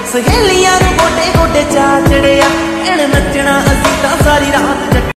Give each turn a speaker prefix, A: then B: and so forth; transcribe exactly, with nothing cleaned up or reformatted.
A: सहेलियां नूं गोडे गोडे चा चढ़िया, एण नचना असीं तां सारी रात।